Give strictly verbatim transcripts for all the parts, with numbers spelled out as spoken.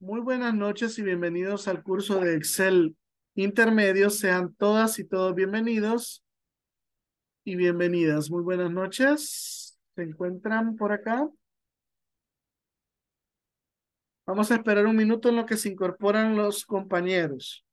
Muy buenas noches y bienvenidos al curso de Excel intermedio. Sean todas y todos bienvenidos y bienvenidas. Muy buenas noches. ¿Se encuentran por acá? Vamos a esperar un minuto en lo que se incorporan los compañeros.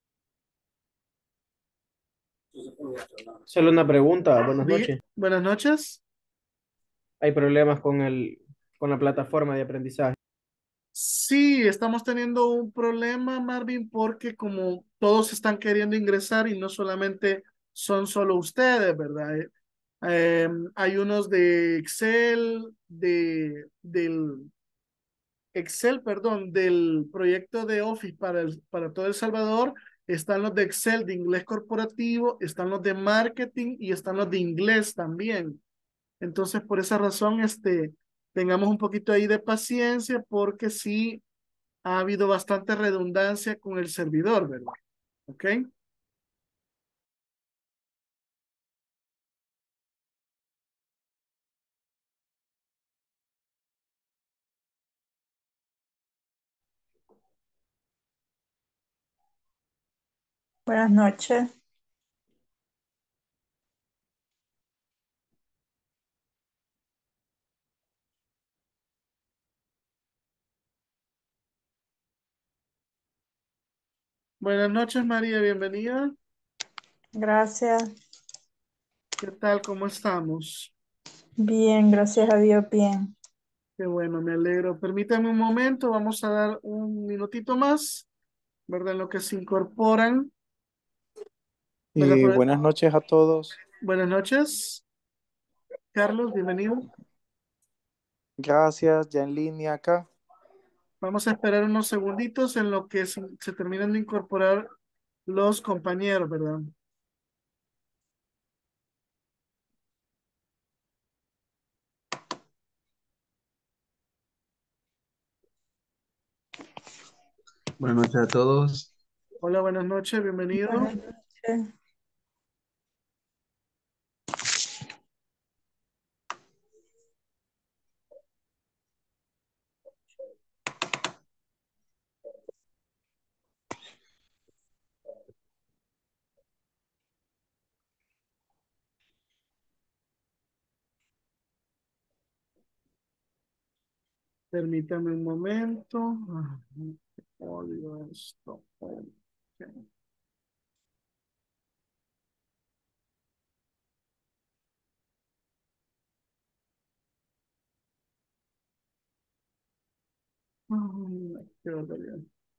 Solo una pregunta, buenas Di- noches. buenas noches. ¿Hay problemas con el, con la plataforma de aprendizaje? Sí, estamos teniendo un problema, Marvin, porque como todos están queriendo ingresar y no solamente son solo ustedes, ¿verdad? Eh, eh, hay unos de Excel, de, del Excel, perdón, del proyecto de Office para, el, para todo El Salvador. Están los de Excel de inglés corporativo, están los de marketing y están los de inglés también. Entonces, por esa razón, este, tengamos un poquito ahí de paciencia porque sí ha habido bastante redundancia con el servidor, ¿verdad? ¿Ok? Buenas noches. Buenas noches, María, bienvenida. Gracias. ¿Qué tal? ¿Cómo estamos? Bien, gracias a Dios, bien. Qué bueno, me alegro. Permítame un momento, vamos a dar un minutito más, ¿verdad? En lo que se incorporan, ¿verdad? Y Por- buenas noches a todos. Buenas noches, Carlos, bienvenido. Gracias, ya en línea acá. Vamos a esperar unos segunditos en lo que se, se terminan de incorporar los compañeros, ¿verdad? Buenas noches a todos. Hola, buenas noches, bienvenido. Buenas noches. Permítame un momento. Ah, odio esto. Ok. Ay, qué barbaridad.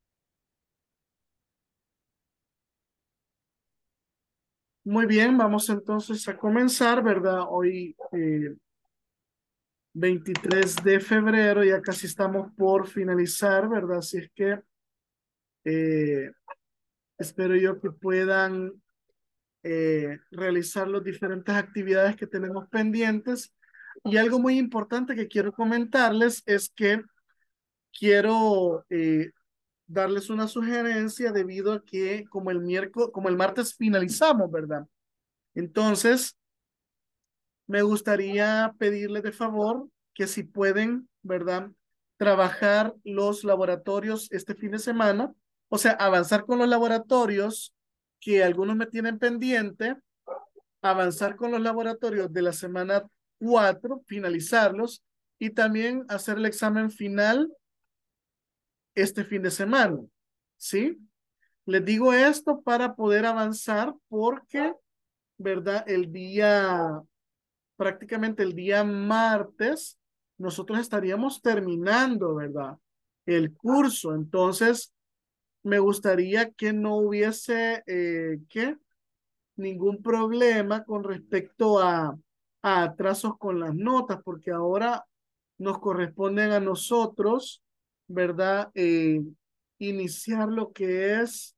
Muy bien, vamos entonces a comenzar, ¿verdad? Hoy, eh, veintitrés de febrero, ya casi estamos por finalizar, ¿verdad? Así es que eh, espero yo que puedan eh, realizar las diferentes actividades que tenemos pendientes. Y algo muy importante que quiero comentarles es que quiero eh, darles una sugerencia debido a que como el miércoles, como el martes finalizamos, ¿verdad? Entonces, me gustaría pedirles de favor que si pueden, ¿verdad? Trabajar los laboratorios este fin de semana, o sea, avanzar con los laboratorios que algunos me tienen pendiente, avanzar con los laboratorios de la semana cuatro, finalizarlos y también hacer el examen final este fin de semana, ¿sí? Les digo esto para poder avanzar porque, ¿verdad? El día, prácticamente el día martes, nosotros estaríamos terminando, ¿verdad? El curso. Entonces, me gustaría que no hubiese, eh, ¿qué? Ningún problema con respecto a, a atrasos con las notas, porque ahora nos corresponden a nosotros, ¿verdad? Eh, iniciar lo que es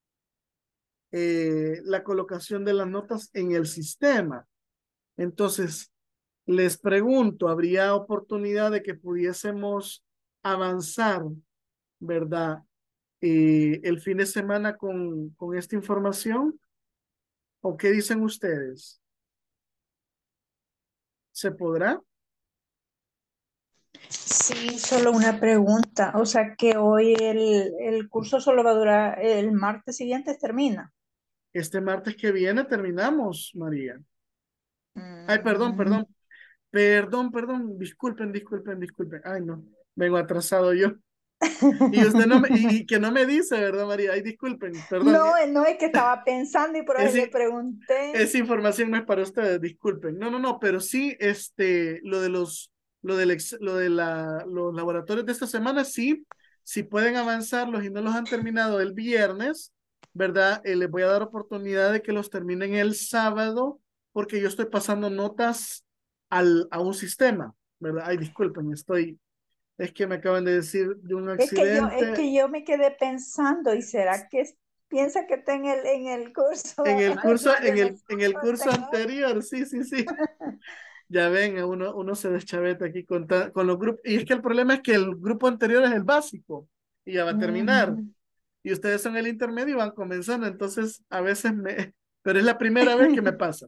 eh, la colocación de las notas en el sistema. Entonces, les pregunto, ¿habría oportunidad de que pudiésemos avanzar, ¿verdad? Eh, el fin de semana con, con esta información? ¿O qué dicen ustedes? ¿Se podrá? Sí, solo una pregunta. O sea que hoy el, el curso solo va a durar, el martes siguiente termina. Este martes que viene terminamos, María. Ay, perdón, Mm. perdón, perdón, perdón, disculpen, disculpen, disculpen. Ay, no, vengo atrasado yo. Y usted no me, y, y que no me dice, ¿verdad, María? Ay, disculpen, perdón. No, no es que estaba pensando y por Es, eso le i- pregunté. esa información no es para ustedes, disculpen. No, no, no, pero sí, este, lo de los, lo del ex- lo de la, los laboratorios de esta semana, sí, si pueden avanzarlos y no los han terminado el viernes, ¿verdad? Eh, les voy a dar oportunidad de que los terminen el sábado, porque yo estoy pasando notas al, a un sistema, ¿verdad? Ay, disculpen, estoy, es que me acaban de decir de un Es que yo, es accidente que yo me quedé pensando, ¿y será que es- piensa que está en el, en el curso en el curso, donde en el, en el nosotros curso tengamos? anterior, sí, sí, sí. Ya ven, uno, uno se deschaveta aquí con, ta- con los grupos. Y es que el problema es que el grupo anterior es el básico y ya va a terminar. Ujú. Y ustedes son el intermedio y van comenzando. Entonces, a veces me... Pero es la primera vez que me pasa.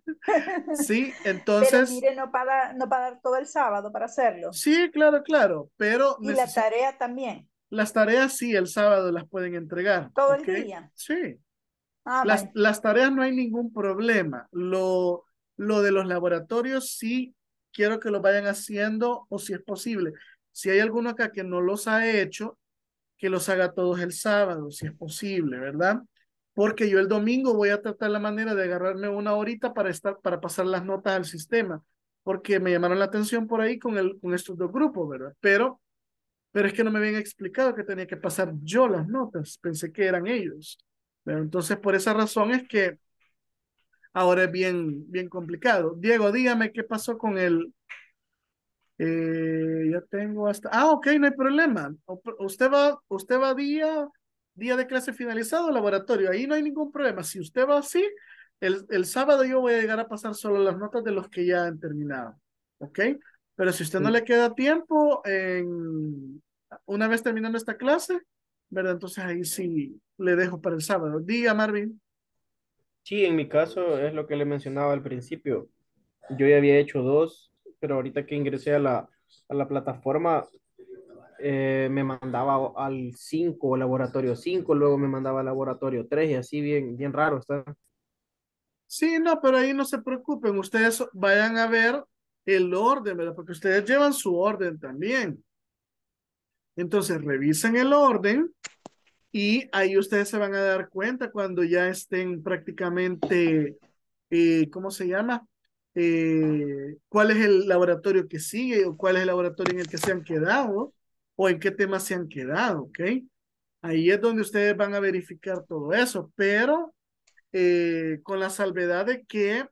Sí, Pero entonces, mire, no para, no para dar todo el sábado para hacerlo. sí, claro, claro. Pero Y la necesito... tarea también, Las tareas sí, el sábado las pueden entregar. todo el ¿Ok? día. Sí. Ah, Las, vaya. las tareas no hay ningún problema. Lo, lo de los laboratorios sí quiero que lo vayan haciendo o si es posible. Si hay alguno acá que no los ha hecho, que los haga todos el sábado, si es posible, ¿verdad? Porque yo el domingo voy a tratar la manera de agarrarme una horita para estar, para pasar las notas al sistema, porque me llamaron la atención por ahí con, el, con estos dos grupos, ¿verdad? Pero, pero es que no me habían explicado que tenía que pasar yo las notas, pensé que eran ellos. Pero entonces, por esa razón es que ahora es bien, bien complicado. Diego, dígame qué pasó con el... eh, ya tengo hasta... Ah, ok, no hay problema. O- Usted va, usted va día, día de clase finalizado, laboratorio. Ahí no hay ningún problema. Si usted va así, el, el sábado yo voy a llegar a pasar solo las notas de los que ya han terminado. ¿Ok? Pero si usted no Sí, le queda tiempo, en, una vez terminando esta clase, ¿verdad? Entonces ahí sí le dejo para el sábado. Diga, Marvin. sí, en mi caso es lo que le mencionaba al principio. Yo ya había hecho dos, pero ahorita que ingresé a la, a la plataforma, eh, me mandaba al cinco laboratorio cinco, luego me mandaba al laboratorio tres y así bien, bien raro está. Sí, no, pero ahí no se preocupen, ustedes vayan a ver el orden, ¿verdad? Porque ustedes llevan su orden también. Entonces, revisen el orden y ahí ustedes se van a dar cuenta cuando ya estén prácticamente, eh, ¿cómo se llama? Eh, ¿cuál es el laboratorio que sigue o cuál es el laboratorio en el que se han quedado o en qué temas se han quedado, ¿ok? Ahí es donde ustedes van a verificar todo eso, pero eh, con la salvedad de que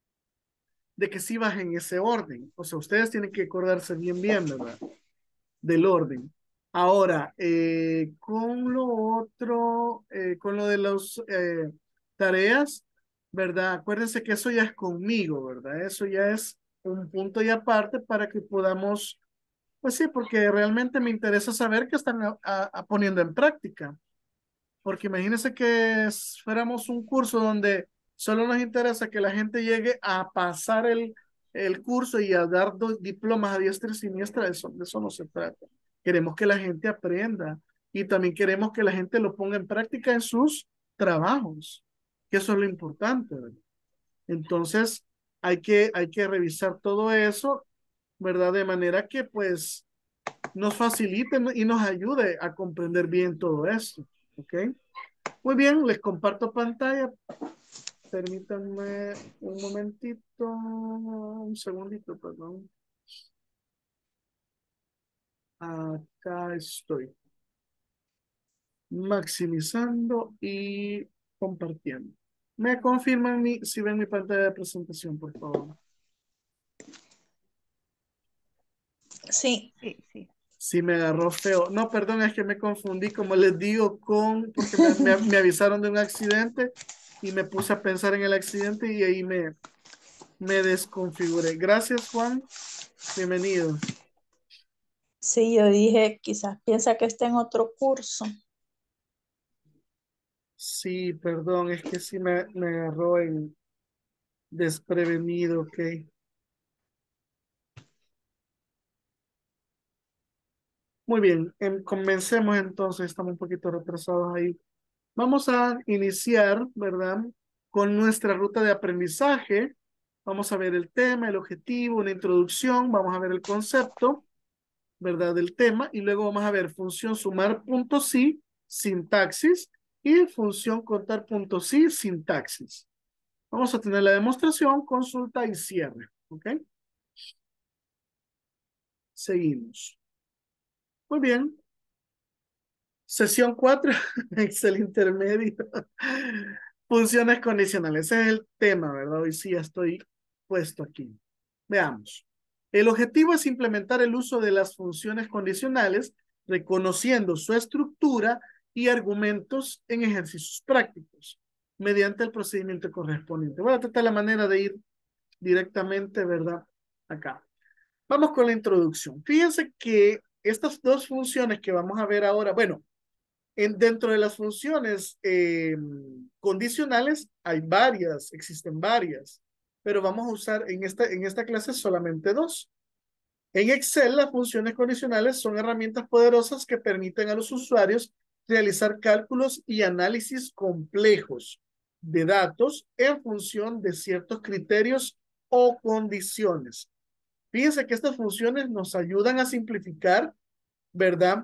de que sí bajen ese orden. O sea, ustedes tienen que acordarse bien, bien, ¿verdad? Del orden. Ahora, eh, con lo otro, eh, con lo de las eh, tareas, ¿verdad? Acuérdense que eso ya es conmigo, ¿verdad? Eso ya es un punto y aparte para que podamos, pues sí, porque realmente me interesa saber qué están a- a- a poniendo en práctica. Porque imagínense que es- fuéramos un curso donde solo nos interesa que la gente llegue a pasar el, el curso y a dar dos diplomas a diestra y siniestra, de eso, de eso no se trata. Queremos que la gente aprenda y también queremos que la gente lo ponga en práctica en sus trabajos, que eso es lo importante, ¿verdad? Entonces, hay que, hay que revisar todo eso, ¿verdad? De manera que pues nos facilite y nos ayude a comprender bien todo esto, ¿ok? Muy bien, les comparto pantalla. Permítanme un momentito, un segundito, perdón. Acá estoy, maximizando y compartiendo. Me confirman mi, si ven mi pantalla de presentación, por favor. Sí, sí, sí. Si me agarró feo. No, perdón, es que me confundí, como les digo, con, porque me, me, me avisaron de un accidente y me puse a pensar en el accidente y ahí me, me desconfiguré. Gracias, Juan. Bienvenido. Sí, yo dije, quizás piensa que está en otro curso. Sí, perdón, es que sí me, me agarró en desprevenido, ok. Muy bien, em, comencemos entonces, estamos un poquito retrasados ahí. Vamos a iniciar, ¿verdad? Con nuestra ruta de aprendizaje. Vamos a ver el tema, el objetivo, una introducción, vamos a ver el concepto, ¿verdad? Del tema y luego vamos a ver función sumar punto sí, sintaxis y función contar punto sí, sintaxis. Vamos a tener la demostración, consulta y cierre, ¿ok? Seguimos. Muy bien. Sesión cuatro, Excel intermedio. Funciones condicionales. Ese es el tema, ¿verdad? Hoy sí ya estoy puesto aquí. Veamos. El objetivo es implementar el uso de las funciones condicionales, reconociendo su estructura y argumentos en ejercicios prácticos, mediante el procedimiento correspondiente. Voy a tratar la manera de ir directamente, ¿verdad? Acá. Vamos con la introducción. Fíjense que estas dos funciones que vamos a ver ahora, bueno, en, dentro de las funciones eh, condicionales hay varias, existen varias, pero vamos a usar en esta, en esta clase solamente dos. En Excel, las funciones condicionales son herramientas poderosas que permiten a los usuarios realizar cálculos y análisis complejos de datos en función de ciertos criterios o condiciones. Fíjense que estas funciones nos ayudan a simplificar, ¿verdad?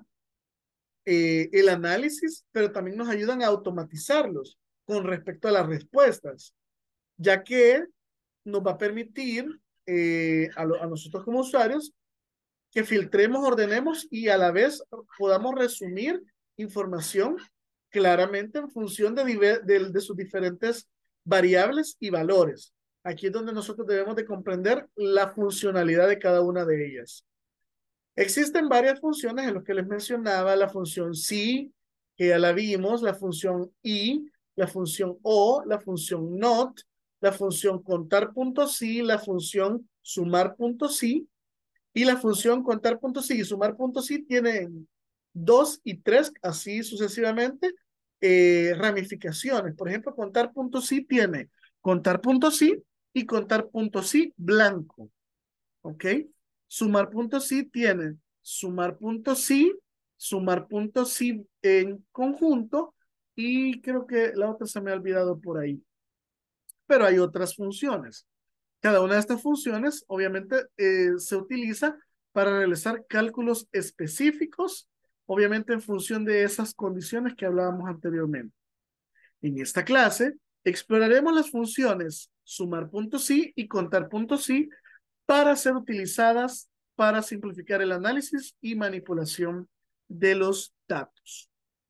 Eh, el análisis, pero también nos ayudan a automatizarlos con respecto a las respuestas, ya que nos va a permitir eh, a, lo, a nosotros como usuarios que filtremos, ordenemos y a la vez podamos resumir información claramente en función de, de, de sus diferentes variables y valores. Aquí es donde nosotros debemos de comprender la funcionalidad de cada una de ellas. Existen varias funciones en las que les mencionaba, la función sí, que ya la vimos, la función y, la función o, la función not, la función contar punto sí, la función sumar punto sí, y la función contar punto sí y sumar punto sí tienen dos y tres, así sucesivamente, eh, ramificaciones. Por ejemplo, contar punto sí tiene contar punto sí y contar punto sí blanco. ¿Ok? Sumar punto sí tiene sumar punto sí, sumar punto sí en conjunto y creo que la otra se me ha olvidado por ahí. Pero hay otras funciones. Cada una de estas funciones obviamente eh, se utiliza para realizar cálculos específicos, obviamente en función de esas condiciones que hablábamos anteriormente. En esta clase exploraremos las funciones sumar punto sí y contar punto sí para ser utilizadas para simplificar el análisis y manipulación de los datos.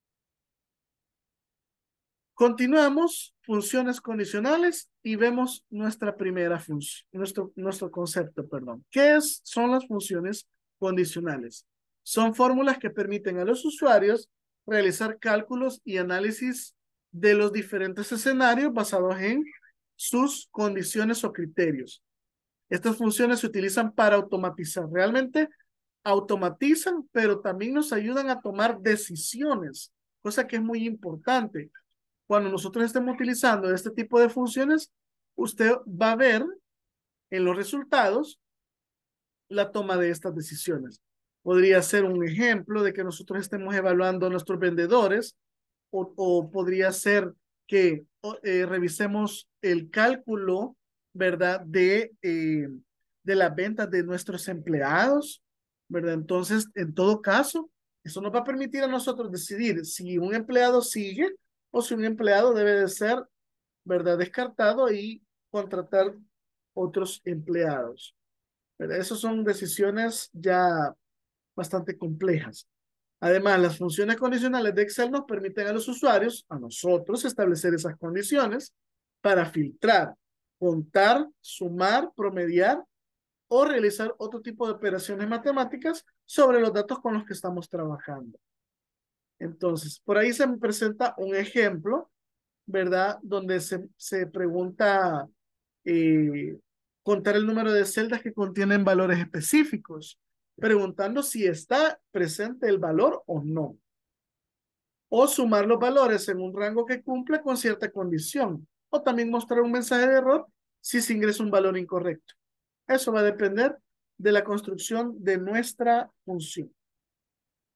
Continuamos, funciones condicionales, y vemos nuestra primera función, nuestro, nuestro concepto, perdón. ¿Qué es, son las funciones condicionales? Son fórmulas que permiten a los usuarios realizar cálculos y análisis de los diferentes escenarios basados en sus condiciones o criterios. Estas funciones se utilizan para automatizar. Realmente automatizan, pero también nos ayudan a tomar decisiones, cosa que es muy importante. Cuando nosotros estemos utilizando este tipo de funciones, usted va a ver en los resultados la toma de estas decisiones. Podría ser un ejemplo de que nosotros estemos evaluando a nuestros vendedores, o, o podría ser que eh, revisemos el cálculo, ¿verdad? De, eh, de las ventas de nuestros empleados, ¿verdad? Entonces, en todo caso, eso nos va a permitir a nosotros decidir si un empleado sigue o si un empleado debe de ser, ¿verdad? Descartado y contratar otros empleados, ¿verdad? Esas son decisiones ya bastante complejas. Además, las funciones condicionales de Excel nos permiten a los usuarios, a nosotros, establecer esas condiciones para filtrar, contar, sumar, promediar o realizar otro tipo de operaciones matemáticas sobre los datos con los que estamos trabajando. Entonces, por ahí se me presenta un ejemplo, ¿verdad? Donde se, se pregunta eh, contar el número de celdas que contienen valores específicos, preguntando si está presente el valor o no. O sumar los valores en un rango que cumple con cierta condición. O también mostrar un mensaje de error si se ingresa un valor incorrecto. Eso va a depender de la construcción de nuestra función.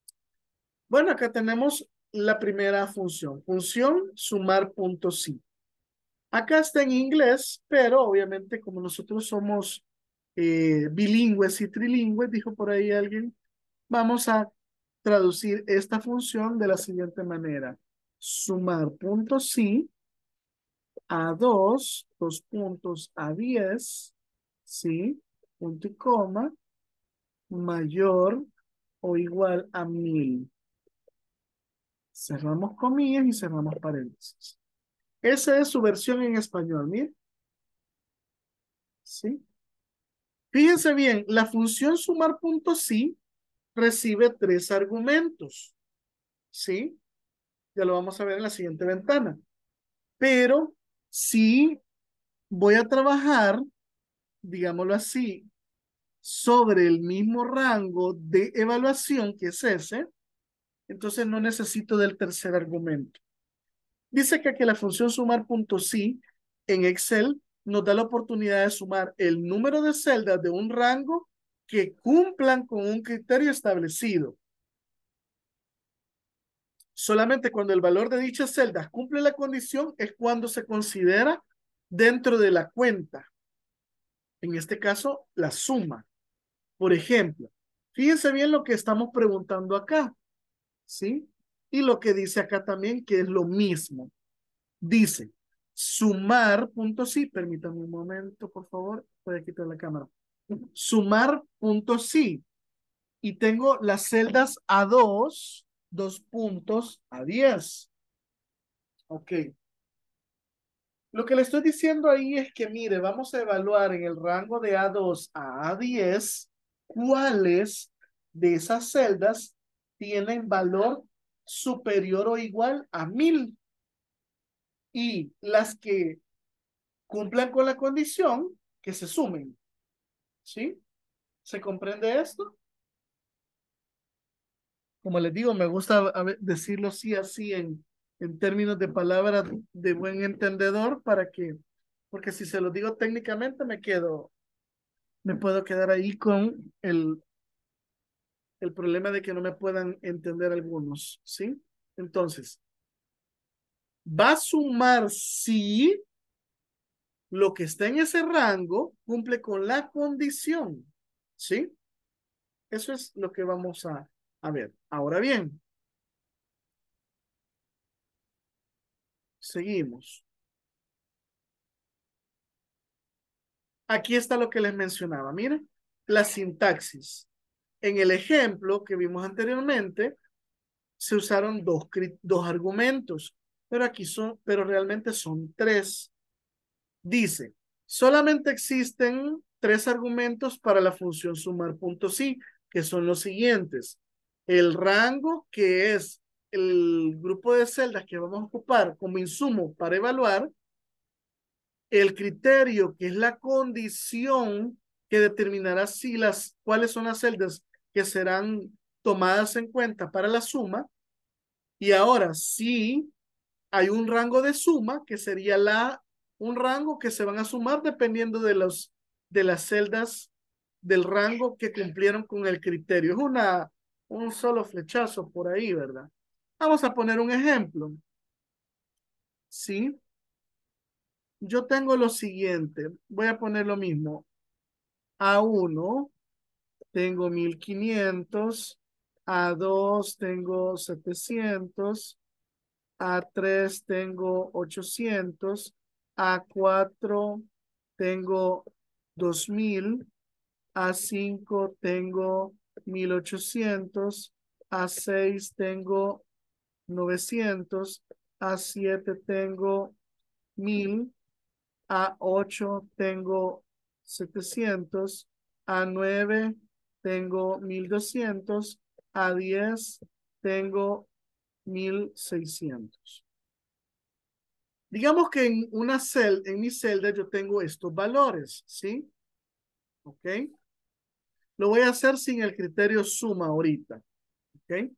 Bueno, acá tenemos la primera función. Función sumar punto sí. Acá está en inglés, pero obviamente como nosotros somos eh, bilingües y trilingües, dijo por ahí alguien, vamos a traducir esta función de la siguiente manera. Sumar punto sí a dos, dos puntos a diez, sí, punto y coma, mayor o igual a mil. Cerramos comillas y cerramos paréntesis. Esa es su versión en español, miren. ¿Sí? Fíjense bien, la función sumar punto sí recibe tres argumentos. ¿Sí? Ya lo vamos a ver en la siguiente ventana. Pero si voy a trabajar, digámoslo así, sobre el mismo rango de evaluación que es ese, entonces no necesito del tercer argumento. Dice que aquí la función sumar punto sí en Excel nos da la oportunidad de sumar el número de celdas de un rango que cumplan con un criterio establecido. Solamente cuando el valor de dichas celdas cumple la condición es cuando se considera dentro de la cuenta. En este caso, la suma. Por ejemplo, fíjense bien lo que estamos preguntando acá, ¿sí? Y lo que dice acá también, que es lo mismo. Dice, sumar, punto sí, permítame un momento, por favor, voy a quitar la cámara. Sumar, punto sí, y tengo las celdas a dos, dos puntos a diez. Ok. Lo que le estoy diciendo ahí es que, mire, vamos a evaluar en el rango de A dos a A diez cuáles de esas celdas tienen valor superior o igual a mil. Y las que cumplan con la condición, que se sumen. ¿Sí? ¿Se comprende esto? Como les digo, me gusta a ver, decirlo así, así en, en términos de palabras de buen entendedor para que, porque si se lo digo técnicamente me quedo, me puedo quedar ahí con el, el problema de que no me puedan entender algunos, ¿sí? Entonces, va a sumar si lo que está en ese rango cumple con la condición, ¿sí? Eso es lo que vamos a, a ver. Ahora bien, seguimos. Aquí está lo que les mencionaba. Miren, la sintaxis. En el ejemplo que vimos anteriormente, se usaron dos, dos argumentos, pero aquí son, pero realmente son tres. Dice, solamente existen tres argumentos para la función sumar puntos sí, que son los siguientes. El rango, que es el grupo de celdas que vamos a ocupar como insumo para evaluar. El criterio, que es la condición que determinará si las, cuáles son las celdas que serán tomadas en cuenta para la suma. Y ahora, si hay un rango de suma, que sería la, un rango que se van a sumar dependiendo de, los, de las celdas del rango que cumplieron con el criterio. Es una, un solo flechazo por ahí, ¿verdad? Vamos a poner un ejemplo. ¿Sí? Yo tengo lo siguiente. Voy a poner lo mismo. A uno tengo mil quinientos. A dos tengo setecientos. A tres tengo ochocientos. A cuatro tengo dos mil. A cinco tengo mil ochocientos. A seis tengo novecientos. A siete tengo mil. A ocho tengo setecientos. A nueve tengo mil doscientos. A diez tengo mil seiscientos. Digamos que en una celda, en mi celda yo tengo estos valores, ¿sí? ¿Ok? Lo voy a hacer sin el criterio suma ahorita, ¿ok?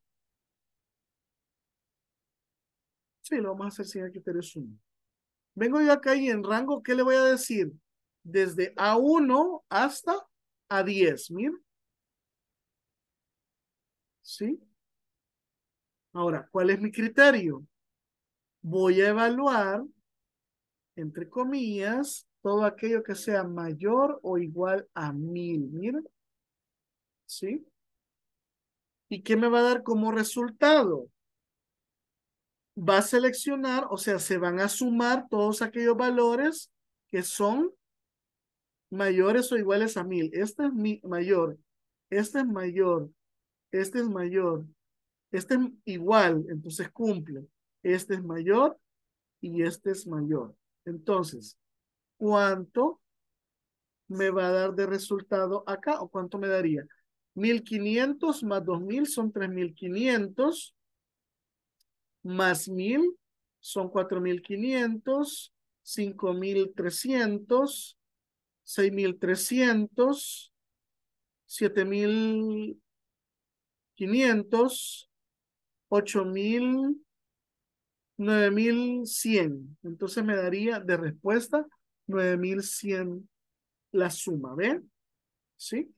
Sí, lo vamos a hacer sin el criterio suma. Vengo yo acá y en rango, ¿qué le voy a decir? Desde A uno hasta A diez, miren. ¿Sí? Ahora, ¿cuál es mi criterio? Voy a evaluar, entre comillas, todo aquello que sea mayor o igual a mil. Miren, ¿sí? ¿Y qué me va a dar como resultado? Va a seleccionar, o sea, se van a sumar todos aquellos valores que son mayores o iguales a mil. Este es mi mayor, este es mayor, este es mayor, este es igual, entonces cumple. Este es mayor y este es mayor. Entonces, ¿cuánto me va a dar de resultado acá? ¿O cuánto me daría? mil quinientos más dos mil son tres mil quinientos, más mil son cuatro mil quinientos, cinco mil trescientos, seis mil trescientos, siete mil quinientos, ocho mil, nueve mil cien. Entonces me daría de respuesta nueve mil cien la suma. ¿Ven? ¿Sí?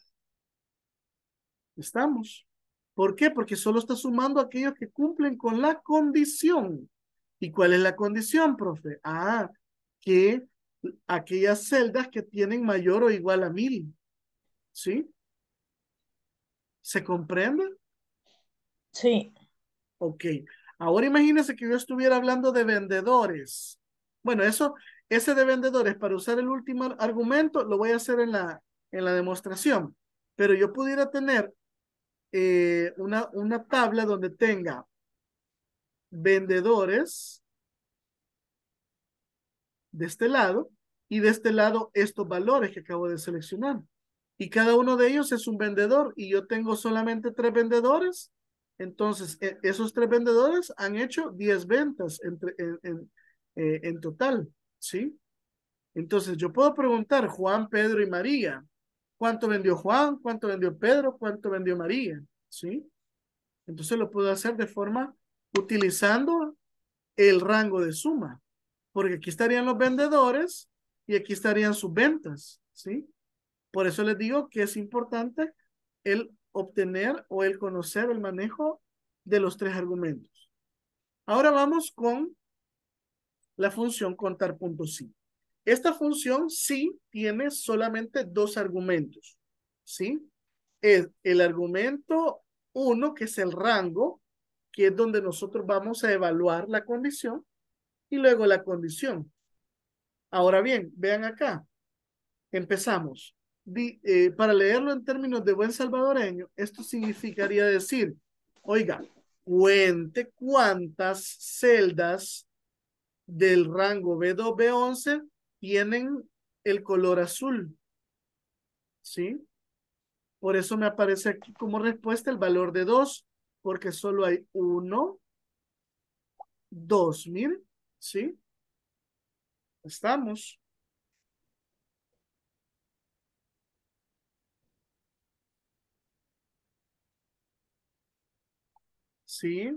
Estamos. ¿Por qué? Porque solo está sumando aquellos que cumplen con la condición. ¿Y cuál es la condición, profe? Ah, que aquellas celdas que tienen mayor o igual a mil. ¿Sí? ¿Se comprende? Sí, Ok. Ahora imagínense que yo estuviera hablando de vendedores. Bueno, eso, ese de vendedores, para usar el último argumento, lo voy a hacer en la, en la demostración. Pero yo pudiera tener eh, una, una tabla donde tenga vendedores de este lado y de este lado estos valores que acabo de seleccionar. Y cada uno de ellos es un vendedor y yo tengo solamente tres vendedores. Entonces, e esos tres vendedores han hecho diez ventas entre, en, en, eh, en total, ¿sí? Entonces, yo puedo preguntar Juan, Pedro y María. ¿Cuánto vendió Juan? ¿Cuánto vendió Pedro? ¿Cuánto vendió María? ¿Sí? Entonces lo puedo hacer de forma utilizando el rango de suma, porque aquí estarían los vendedores y aquí estarían sus ventas, ¿sí? Por eso les digo que es importante el obtener o el conocer el manejo de los tres argumentos. Ahora vamos con la función contar puntos sí. Esta función sí tiene solamente dos argumentos, ¿sí? Es el argumento uno, que es el rango, que es donde nosotros vamos a evaluar la condición, y luego la condición. Ahora bien, vean acá, empezamos. Di, eh, para leerlo en términos de buen salvadoreño, esto significaría decir, oiga, cuente cuántas celdas del rango B dos, B once tienen el color azul, ¿sí? Por eso me aparece aquí como respuesta el valor de dos, porque solo hay uno, dos, miren, ¿sí? Estamos. ¿Sí?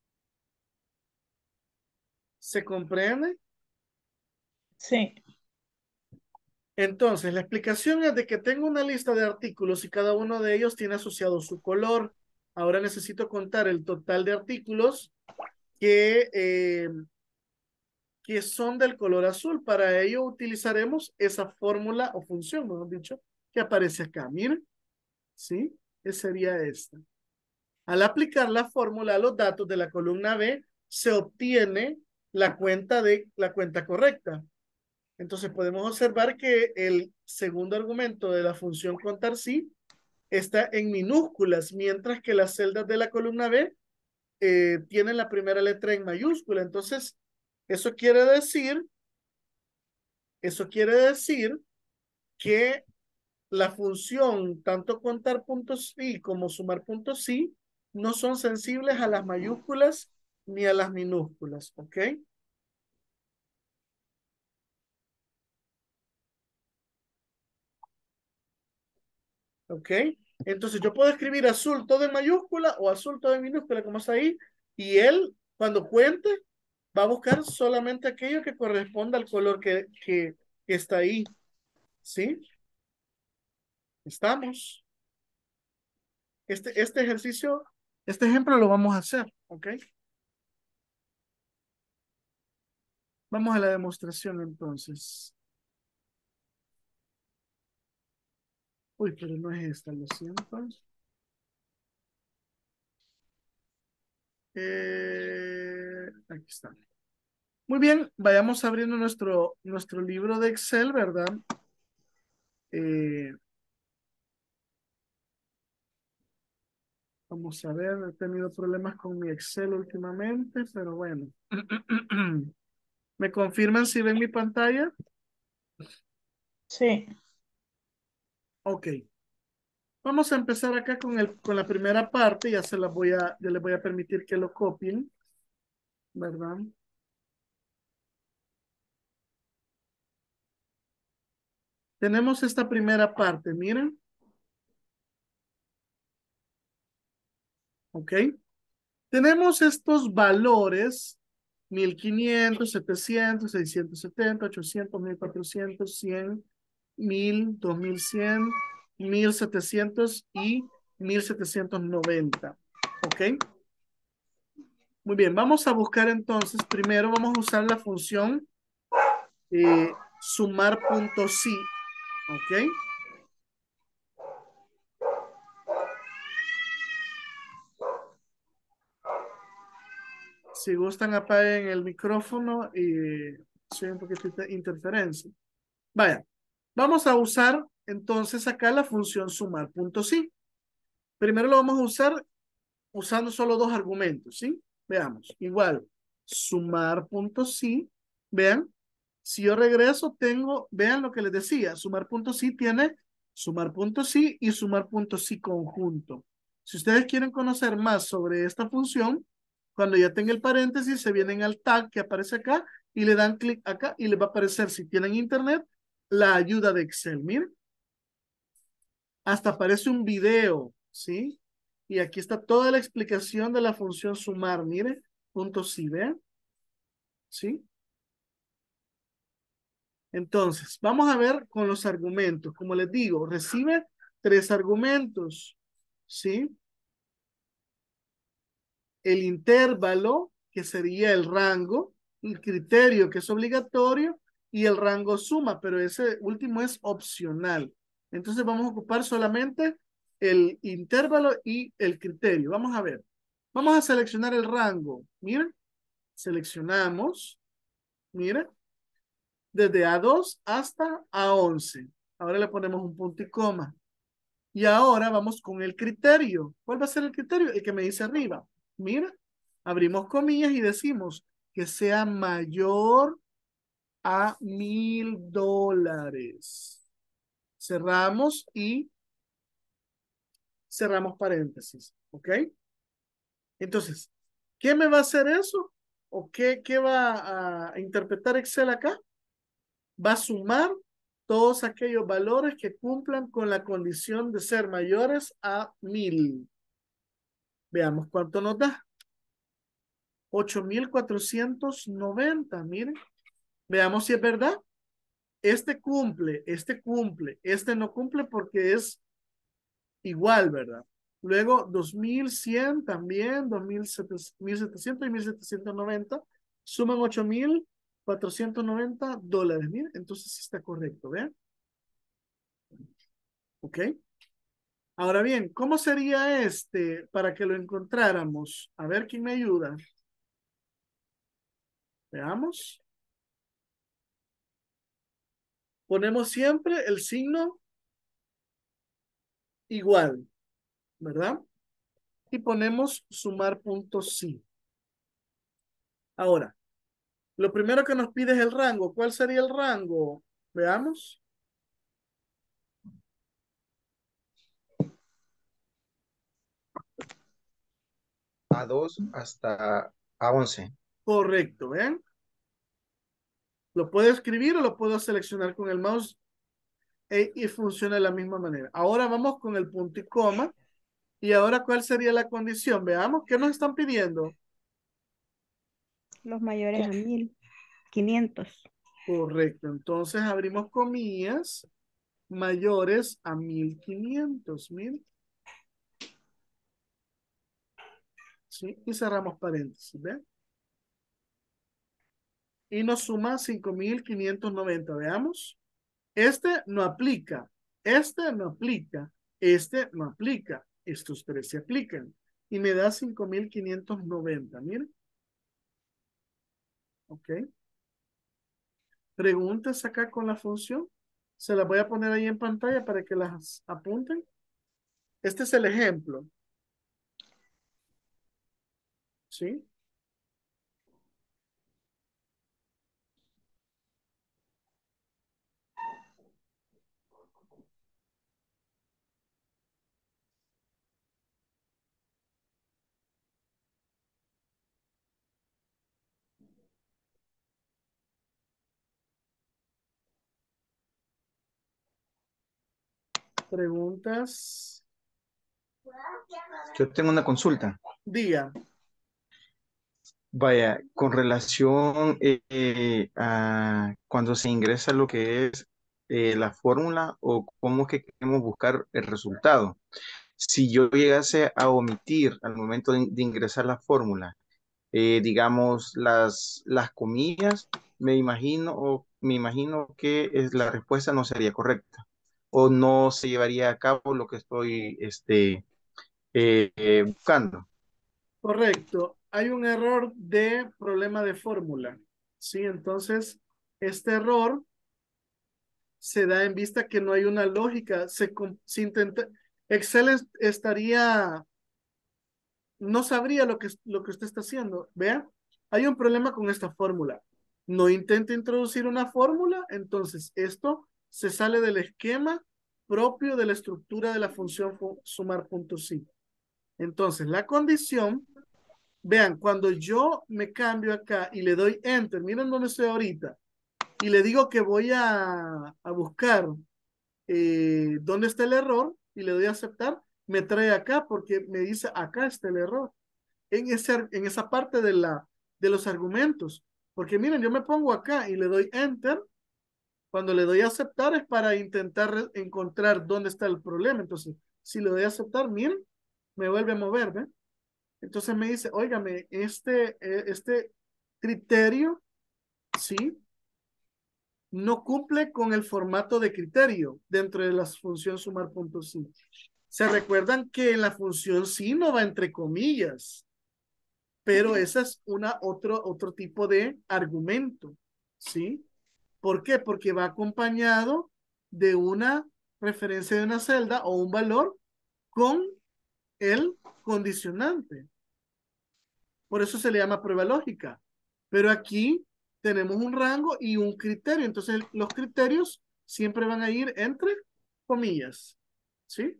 ¿Se comprende? sí, Entonces, la explicación es de que tengo una lista de artículos y cada uno de ellos tiene asociado su color. Ahora necesito contar el total de artículos que, eh, que son del color azul. Para ello utilizaremos esa fórmula o función, mejor dicho, que aparece acá. Miren, ¿sí? Esa sería esta. Al aplicar la fórmula a los datos de la columna B, se obtiene la cuenta de la cuenta correcta. Entonces podemos observar que el segundo argumento de la función contar sí está en minúsculas, mientras que las celdas de la columna B eh, tienen la primera letra en mayúscula. Entonces, eso quiere decir, eso quiere decir que la función, tanto contar puntos sí como sumar puntos sí, no son sensibles a las mayúsculas ni a las minúsculas, ¿ok? ¿Ok? Entonces yo puedo escribir azul todo en mayúscula o azul todo en minúscula, como está ahí, y él, cuando cuente, va a buscar solamente aquello que corresponda al color que, que, que está ahí, ¿sí? Estamos. Este, este ejercicio Este ejemplo lo vamos a hacer, ¿ok? Vamos a la demostración entonces. Uy, pero no es esta, lo siento. Eh, aquí está. Muy bien, vayamos abriendo nuestro, nuestro libro de Excel, ¿verdad? Eh, vamos a ver, he tenido problemas con mi Excel últimamente, pero bueno. ¿Me confirman si ven mi pantalla? Sí. Ok. Vamos a empezar acá con, el, con la primera parte, ya se las voy a, ya les voy a permitir que lo copien, ¿verdad? Tenemos esta primera parte, miren. ¿Ok? Tenemos estos valores, mil quinientos, setecientos, seiscientos setenta, ochocientos, mil cuatrocientos, cien, mil, dos mil cien, mil setecientos y mil setecientos noventa. ¿Ok? Muy bien, vamos a buscar entonces, primero vamos a usar la función eh, sumar.si. ¿Ok? Si gustan, apaguen el micrófono y soy un poquito de interferencia. Vaya, vamos a usar entonces acá la función sumar.si. Primero lo vamos a usar usando solo dos argumentos, ¿sí? Veamos, igual, sumar.si, vean, si yo regreso tengo, vean lo que les decía, sumar.si tiene sumar.si y sumar.si conjunto. Si ustedes quieren conocer más sobre esta función, cuando ya tenga el paréntesis, se vienen al tag que aparece acá y le dan clic acá y les va a aparecer, si tienen internet, la ayuda de Excel. Miren, hasta aparece un video, ¿sí? Y aquí está toda la explicación de la función sumar, mire, punto si, vean, ¿sí? Entonces, vamos a ver con los argumentos. Como les digo, recibe tres argumentos, ¿sí? El intervalo, que sería el rango, el criterio, que es obligatorio, y el rango suma, pero ese último es opcional. Entonces vamos a ocupar solamente el intervalo y el criterio. Vamos a ver. Vamos a seleccionar el rango. Miren, seleccionamos, miren, desde A dos hasta A once. Ahora le ponemos un punto y coma. Y ahora vamos con el criterio. ¿Cuál va a ser el criterio? El que me dice arriba. Mira, abrimos comillas y decimos que sea mayor a mil dólares. Cerramos y cerramos paréntesis. ¿Ok? Entonces, ¿qué me va a hacer eso? ¿O qué, qué va a interpretar Excel acá? Va a sumar todos aquellos valores que cumplan con la condición de ser mayores a mil. Veamos cuánto nos da. ocho mil cuatrocientos noventa, miren. Veamos si es verdad. Este cumple, este cumple, este no cumple porque es igual, ¿verdad? Luego dos mil cien también, dos mil setecientos y mil setecientos noventa suman ocho mil cuatrocientos noventa dólares. Miren, entonces sí está correcto, ¿vean? ¿Ok? Ahora bien, ¿cómo sería este para que lo encontráramos? A ver quién me ayuda. Veamos. Ponemos siempre el signo igual, ¿verdad? Y ponemos sumar punto sí. Ahora, lo primero que nos pide es el rango. ¿Cuál sería el rango? Veamos. A dos hasta A once. Correcto, ¿ven? Lo puedo escribir o lo puedo seleccionar con el mouse e- y funciona de la misma manera. Ahora vamos con el punto y coma. Y ahora, ¿cuál sería la condición? Veamos, ¿qué nos están pidiendo? Los mayores a mil quinientos. Correcto, entonces abrimos comillas, mayores a mil quinientos, mil. ¿sí? Y cerramos paréntesis, ¿ven? Y nos suma cinco mil quinientos noventa, veamos. Este no aplica, este no aplica, este no aplica, estos tres se aplican. Y me da cinco mil quinientos noventa, miren. Ok. Preguntas acá con la función. Se las voy a poner ahí en pantalla para que las apunten. Este es el ejemplo. ¿Sí? Preguntas. Yo tengo una consulta. Día. Vaya, con relación eh, eh, a cuando se ingresa lo que es eh, la fórmula o cómo es que queremos buscar el resultado. Si yo llegase a omitir al momento de, de ingresar la fórmula, eh, digamos, las, las comillas, me imagino, o me imagino que es, la respuesta no sería correcta o no se llevaría a cabo lo que estoy este, eh, eh, buscando. Correcto. Hay un error de problema de fórmula. ¿Sí? Entonces, este error se da en vista que no hay una lógica. Se, com- se intenta, Excel es- estaría, no sabría lo que, lo que usted está haciendo. Vea, hay un problema con esta fórmula. No intente introducir una fórmula, entonces esto se sale del esquema propio de la estructura de la función fu- sumar puntos sí. Entonces, la condición, vean, cuando yo me cambio acá y le doy enter, miren dónde estoy ahorita, y le digo que voy a, a buscar eh, dónde está el error y le doy a aceptar, me trae acá porque me dice acá está el error. En, ese, en esa parte de, la, de los argumentos. Porque miren, yo me pongo acá y le doy enter. Cuando le doy a aceptar es para intentar encontrar dónde está el problema. Entonces, si le doy a aceptar, miren, me vuelve a mover, ¿ven? Entonces me dice, óigame, este, eh, este criterio, ¿sí? No cumple con el formato de criterio dentro de la función sumar puntos sí. Se recuerdan que en la función sí no va entre comillas, pero ese es una otro, otro tipo de argumento, ¿sí? ¿Por qué? Porque va acompañado de una referencia de una celda o un valor con el condicionante. Por eso se le llama prueba lógica. Pero aquí tenemos un rango y un criterio. Entonces los criterios siempre van a ir entre comillas. ¿Sí?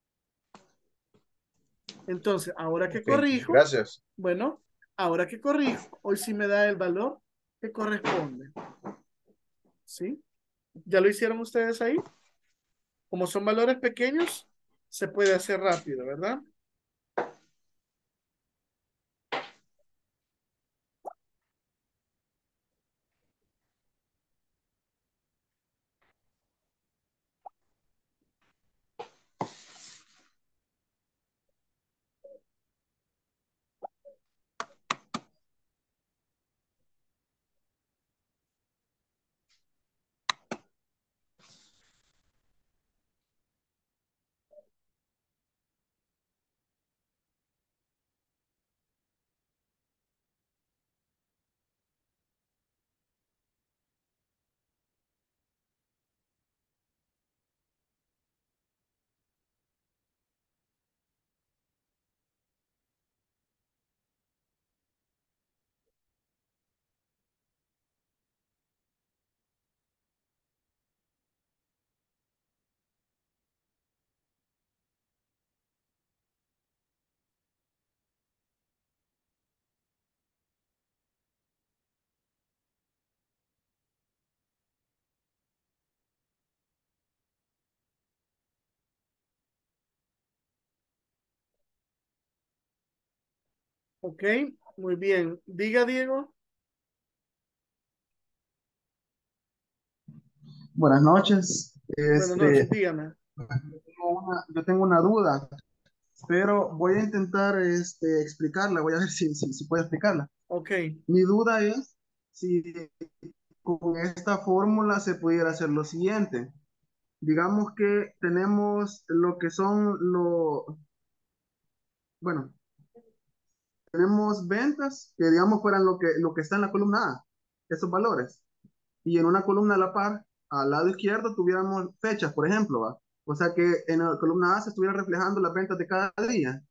Entonces, ahora que Ok, corrijo, gracias. bueno, ahora que corrijo, hoy sí me da el valor que corresponde. ¿Sí? ¿Ya lo hicieron ustedes ahí? Como son valores pequeños, se puede hacer rápido, ¿verdad? Ok, muy bien. Diga, Diego. Buenas noches. Buenas noches, Este, dígame. tengo una- yo tengo una duda. pero voy a intentar este, explicarla, voy a ver si, si, si puedo explicarla. Ok, Mi duda es si con esta fórmula se pudiera hacer lo siguiente. Digamos que tenemos lo que son los, bueno, tenemos ventas que digamos fueran lo que, lo que está en la columna A, esos valores. Y en una columna a la par, al lado izquierdo, tuviéramos fechas, por ejemplo, ¿va? O sea que en la columna A se estuviera reflejando las ventas de cada día.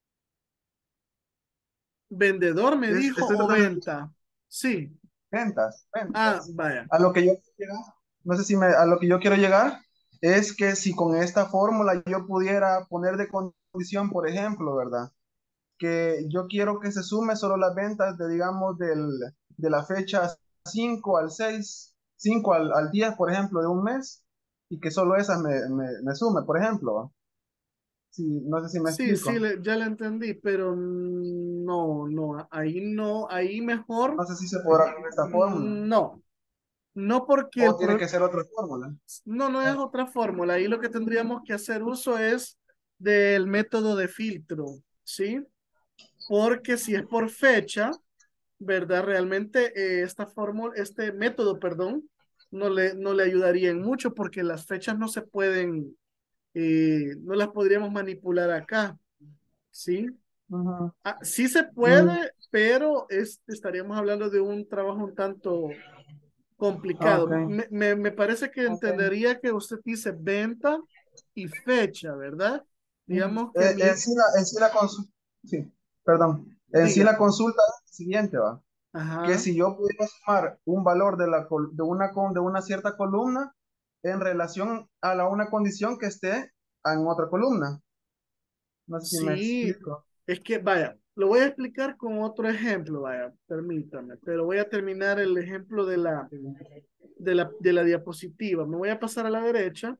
vendedor me Es- dijo estoy o tratando de venta. Sí. ventas, Ah, ventas. vaya. A lo que yo quiero llegar, no sé si me, a lo que yo quiero llegar es que si con esta fórmula yo pudiera poner de condición, por ejemplo, ¿verdad? Que yo quiero que se sume solo las ventas de, digamos, del, de la fecha cinco al seis cinco al, al diez, por ejemplo, de un mes, y que solo esas me, me, me sume, por ejemplo. Sí, no sé si me Sí, sí, explico. le- ya lo entendí, pero mm, no, no, ahí no, ahí mejor, No sé si se podrá con esta fórmula. mm, no, no porque O el tiene pro- que ser otra fórmula. no, no es otra fórmula, ahí lo que tendríamos que hacer uso es del método de filtro, ¿sí? Porque si es por fecha, ¿verdad? Realmente eh, esta fórmula, este método, perdón, no le, no le ayudaría en mucho porque las fechas no se pueden, eh, no las podríamos manipular acá, ¿sí? Ujú. Ah, sí se Mm, puede, pero es, estaríamos hablando de un trabajo un tanto ah, ok. complicado. Me, me, me parece que Ok. entendería que usted dice venta y fecha, ¿verdad? Ujú. Digamos que Eh, en mi, sí la, en sí la consulta, sí, perdón. En sí diga, la consulta es la siguiente, va. Que ajá, si yo pudiera sumar un valor de, la, col- de, una, con- de una cierta columna en relación a la, una condición que esté en otra columna. No sé si me sí, explico. es que vaya, lo voy a explicar con otro ejemplo, vaya, permítame, pero voy a terminar el ejemplo de la, de la, de la diapositiva. Me voy a pasar a la derecha.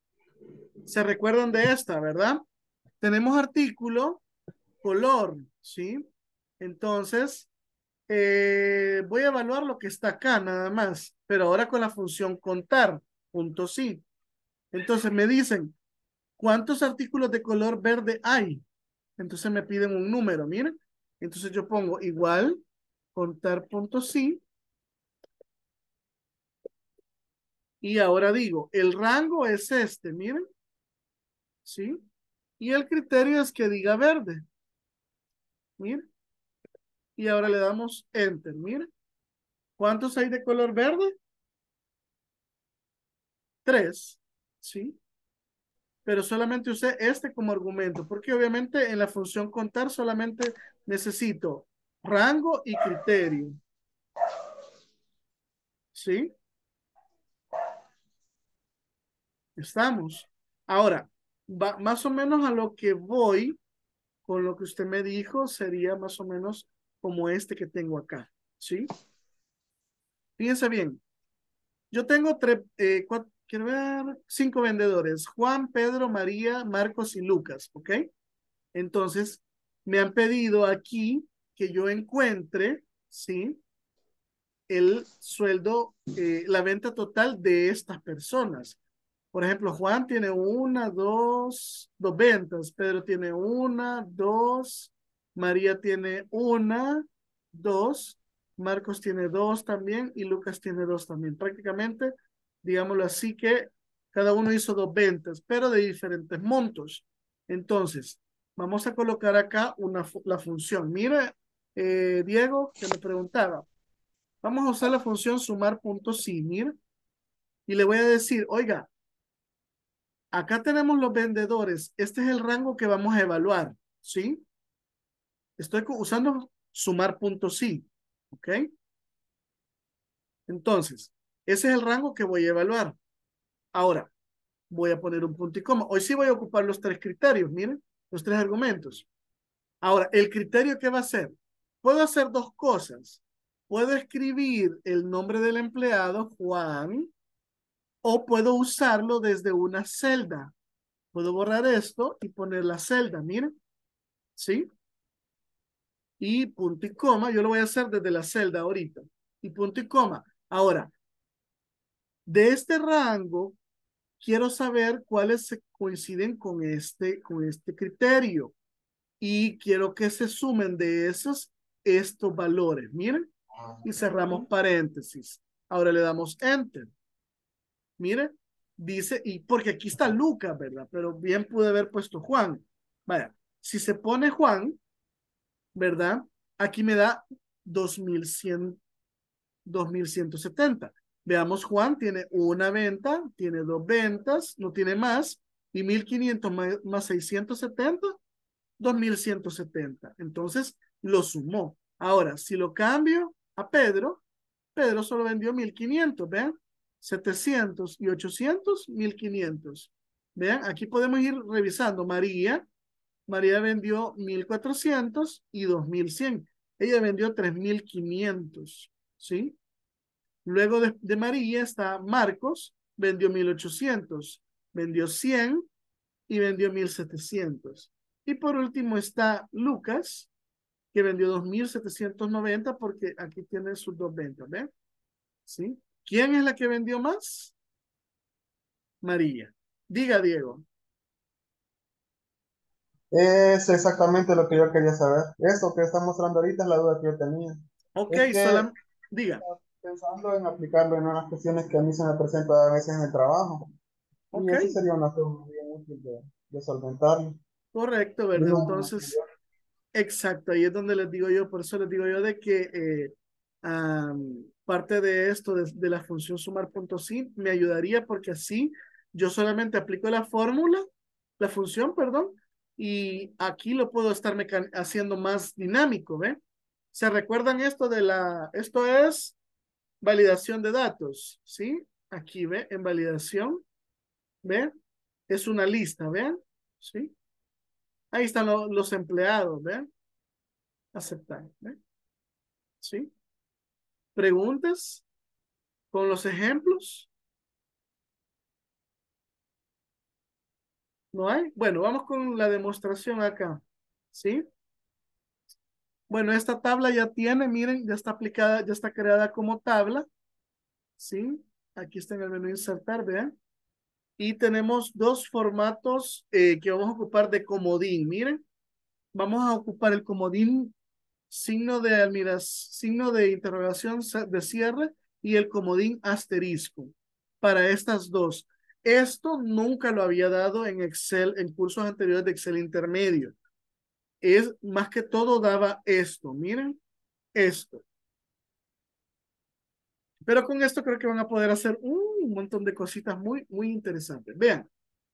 Se recuerdan de esta, ¿verdad? Tenemos artículo, color, ¿sí? Entonces, eh, voy a evaluar lo que está acá nada más, pero ahora con la función contar, punto sí. Entonces me dicen, ¿cuántos artículos de color verde hay? Entonces me piden un número, miren. Entonces yo pongo igual, contar punto sí, y ahora digo, el rango es este, miren, ¿sí? Y el criterio es que diga verde, miren. Y ahora le damos enter, miren. ¿Cuántos hay de color verde? Tres, ¿sí? Pero solamente usé este como argumento, porque obviamente en la función contar solamente necesito rango y criterio, ¿sí? Estamos. Ahora, va, más o menos a lo que voy con lo que usted me dijo sería más o menos como este que tengo acá, ¿sí? Fíjense bien, yo tengo tres, eh, cuatro, quiero ver, cinco vendedores, Juan, Pedro, María, Marcos y Lucas, ¿ok? Entonces, me han pedido aquí que yo encuentre, ¿sí? El sueldo, eh, la venta total de estas personas. Por ejemplo, Juan tiene una, dos, dos ventas, Pedro tiene una, dos, María tiene una, dos, Marcos tiene dos también y Lucas tiene dos también. Prácticamente, digámoslo así que cada uno hizo dos ventas, pero de diferentes montos. Entonces, vamos a colocar acá una, la función. Mira, eh, Diego, que me preguntaba, vamos a usar la función sumar puntos sí, mira, y le voy a decir, oiga, acá tenemos los vendedores. Este es el rango que vamos a evaluar, ¿sí? Estoy usando sumar puntos sí, ¿ok? Entonces, ese es el rango que voy a evaluar. Ahora, voy a poner un punto y coma. Hoy sí voy a ocupar los tres criterios, miren, los tres argumentos. Ahora, el criterio que va a ser, puedo hacer dos cosas. Puedo escribir el nombre del empleado, Juan, o puedo usarlo desde una celda. Puedo borrar esto y poner la celda, miren, ¿sí? Y punto y coma, yo lo voy a hacer desde la celda ahorita. Y punto y coma. Ahora, de este rango, quiero saber cuáles se coinciden con este, con este criterio. y quiero que se sumen de esos estos valores. Miren, y cerramos paréntesis. Ahora le damos enter. Miren, dice, y porque aquí está Lucas, ¿verdad? Pero bien pude haber puesto Juan. Vaya, si se pone Juan, ¿verdad? Aquí me da dos mil cien, dos mil ciento setenta. Veamos, Juan tiene una venta, tiene dos ventas, no tiene más, y mil quinientos más, más seiscientos setenta, dos mil ciento setenta. Entonces, lo sumó. Ahora, si lo cambio a Pedro, Pedro solo vendió mil quinientos, ¿vean? setecientos y ochocientos, mil quinientos. Vean, aquí podemos ir revisando. María, María vendió mil cuatrocientos y dos mil cien. Ella vendió tres mil quinientos, ¿sí? Luego de, de María está Marcos, vendió mil ochocientos, vendió cien y vendió mil setecientos. Y por último está Lucas, que vendió dos mil setecientos noventa porque aquí tiene sus dos ventas, ¿ven? ¿Sí? ¿Quién es la que vendió más? María. Diga, Diego. Es exactamente lo que yo quería saber. Esto que está mostrando ahorita es la duda que yo tenía. Ok, Es que solam- diga. pensando en aplicarlo en unas cuestiones que a mí se me presentan a veces en el trabajo, y Ok, eso sería una forma bien útil de, de solventarlo. correcto, Y ¿verdad? no, Entonces, exacto, ahí es donde les digo yo, por eso les digo yo de que eh, am, parte de esto, de, de la función sumar.sim, me ayudaría porque así yo solamente aplico la fórmula, la función, perdón, y aquí lo puedo estar mecan- haciendo más dinámico, ¿ve? ¿Se recuerdan esto de la, esto es validación de datos, ¿sí? Aquí, ¿ve? En validación, ¿ve? Es una lista, ¿vean? ¿Sí? Ahí están lo- los empleados, ¿vean? Aceptar, ¿ve? ¿Sí? Preguntas con los ejemplos. ¿No hay? Bueno, vamos con la demostración acá. ¿Sí? Bueno, esta tabla ya tiene, miren, ya está aplicada, ya está creada como tabla. ¿Sí? Aquí está en el menú insertar, vean. Y tenemos dos formatos eh, que vamos a ocupar de comodín. Miren, vamos a ocupar el comodín signo de admiras, signo de interrogación de cierre y el comodín asterisco para estas dos. Esto nunca lo había dado en Excel, en cursos anteriores de Excel intermedio. Es más que todo daba esto, miren, esto. Pero con esto creo que van a poder hacer un montón de cositas muy, muy interesantes. Vean,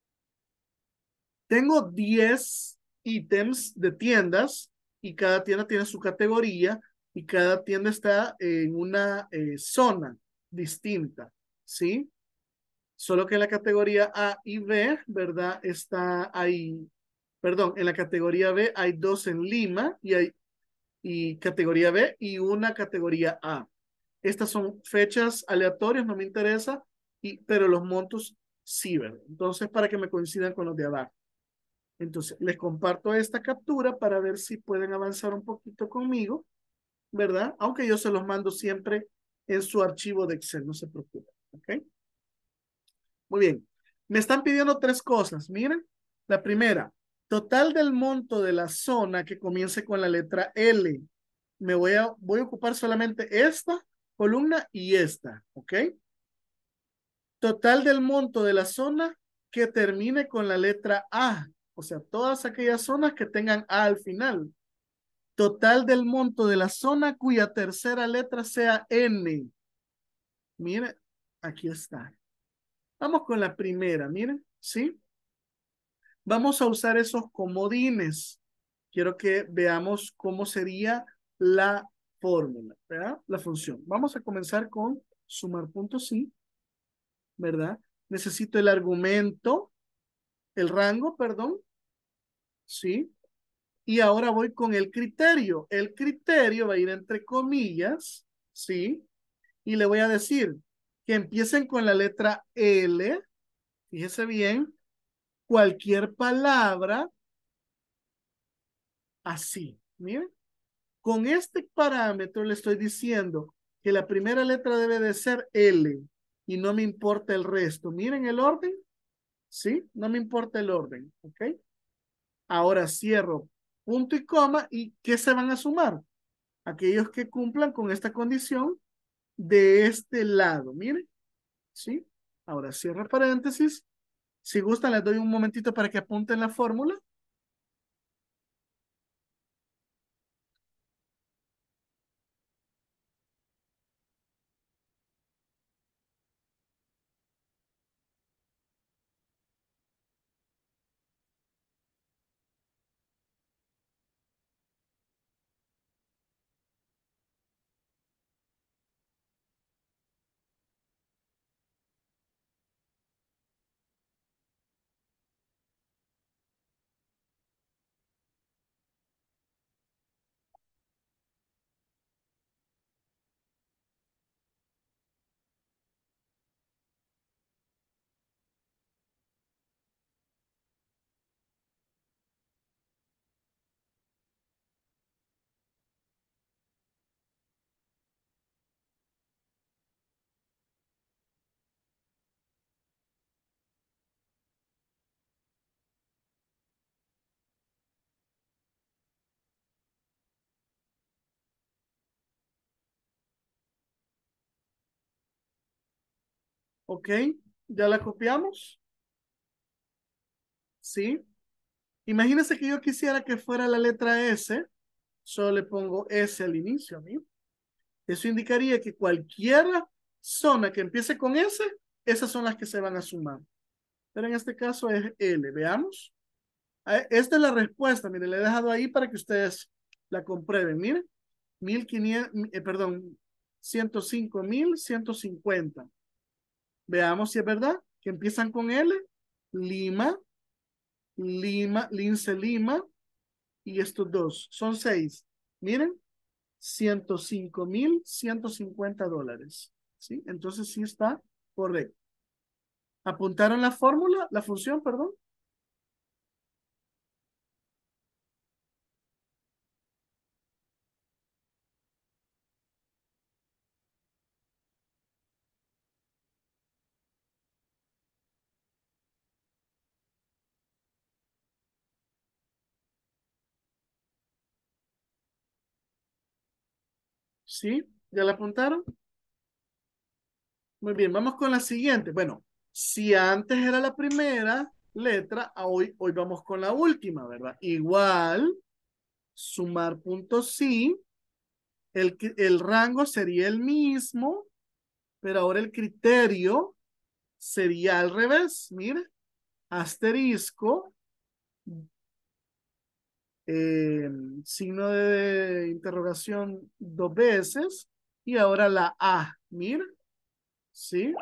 tengo diez ítems de tiendas y cada tienda tiene su categoría y cada tienda está en una eh, zona distinta, ¿sí? Solo que en la categoría A y B, ¿verdad? Está ahí, perdón, en la categoría B hay dos en Lima y hay y categoría B y una categoría A. Estas son fechas aleatorias, no me interesa, y, pero los montos sí, ¿verdad? Entonces, para que me coincidan con los de abajo. Entonces, les comparto esta captura para ver si pueden avanzar un poquito conmigo, ¿verdad? Aunque yo se los mando siempre en su archivo de Excel, no se preocupen, ¿ok? Muy bien. Me están pidiendo tres cosas, miren. La primera, total del monto de la zona que comience con la letra L. Me voy a, voy a ocupar solamente esta columna y esta, ¿ok? Total del monto de la zona que termine con la letra A. O sea, todas aquellas zonas que tengan A al final. Total del monto de la zona cuya tercera letra sea N. Mire, aquí está. Vamos con la primera, miren, ¿sí? Vamos a usar esos comodines. Quiero que veamos cómo sería la fórmula, ¿verdad? La función. Vamos a comenzar con sumar puntos, sí, ¿verdad? Necesito el argumento, el rango, perdón, ¿sí? Y ahora voy con el criterio. El criterio va a ir entre comillas, ¿sí? Y le voy a decir que empiecen con la letra L, fíjese bien, cualquier palabra así, miren. Con este parámetro le estoy diciendo que la primera letra debe de ser L y no me importa el resto. Miren el orden, ¿sí? No me importa el orden, ¿ok? Ahora cierro punto y coma, ¿y qué se van a sumar? Aquellos que cumplan con esta condición de este lado, miren, ¿sí? Ahora cierro paréntesis. Si gustan, les doy un momentito para que apunten la fórmula. ¿Ok? ¿Ya la copiamos? ¿Sí? Imagínense que yo quisiera que fuera la letra S, solo le pongo S al inicio, amigo. Eso indicaría que cualquier zona que empiece con S, esas son las que se van a sumar. Pero en este caso es L, veamos. Ah, esta es la respuesta, miren, le he dejado ahí para que ustedes la comprueben, miren. mil quinientos, eh, perdón, ciento cinco mil ciento cincuenta. Veamos si es verdad que empiezan con L. Lima, Lima, Lince Lima y estos dos. Son seis. Miren, ciento cinco mil ciento cincuenta dólares. ¿Sí? Entonces sí está correcto. ¿Apuntaron la fórmula, la función, perdón? ¿Sí? ¿Ya la apuntaron? Muy bien, vamos con la siguiente. Bueno, si antes era la primera letra, a hoy, hoy vamos con la última, ¿verdad? Igual, sumar puntos sí, el, el rango sería el mismo, pero ahora el criterio sería al revés. Mire, asterisco, eh, signo de interrogación dos veces, y ahora la A, mire, ¿sí?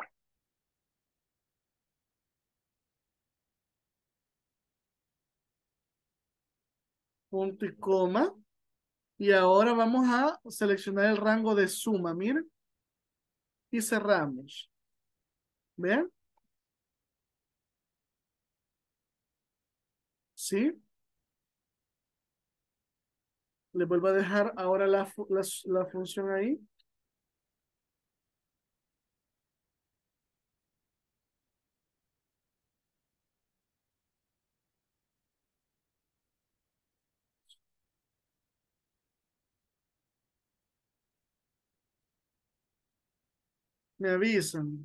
Punto y coma. Y ahora vamos a seleccionar el rango de suma, miren, y cerramos. ¿Ven? ¿Sí? Le vuelvo a dejar ahora la, la, la función ahí. Me avisan.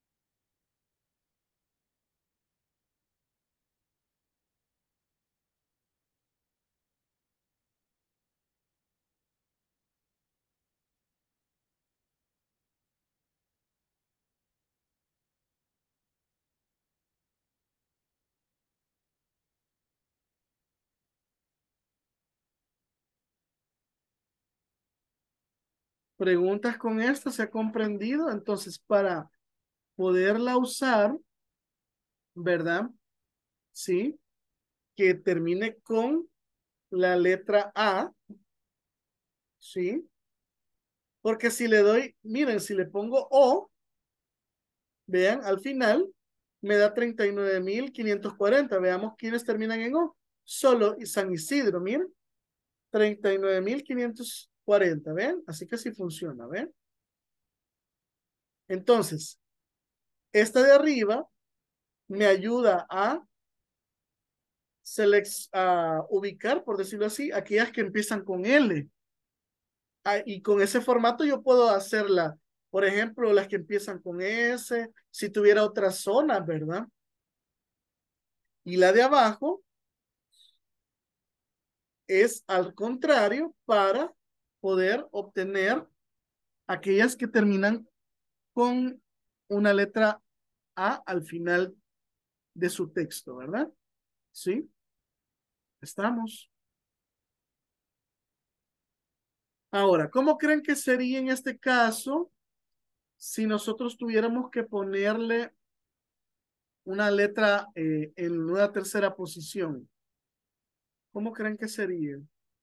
Preguntas con esto, ¿se ha comprendido? Entonces, para poderla usar, ¿verdad? Sí, que termine con la letra A, ¿sí? Porque si le doy, miren, si le pongo O, vean, al final me da treinta y nueve mil quinientos cuarenta. Veamos quiénes terminan en O. Solo San Isidro, miren, treinta y nueve mil quinientos cuarenta, ¿ven? Así que sí funciona, ¿ven? Entonces, esta de arriba me ayuda a selec- ah, ubicar, por decirlo así, aquellas que empiezan con L. Ah, y con ese formato yo puedo hacerla, por ejemplo, las que empiezan con S, si tuviera otras zonas, ¿verdad? Y la de abajo es al contrario para poder obtener aquellas que terminan con una letra A al final de su texto, ¿verdad? ¿Sí? Estamos. Ahora, ¿cómo creen que sería en este caso si nosotros tuviéramos que ponerle una letra eh, en una tercera posición? ¿Cómo creen que sería?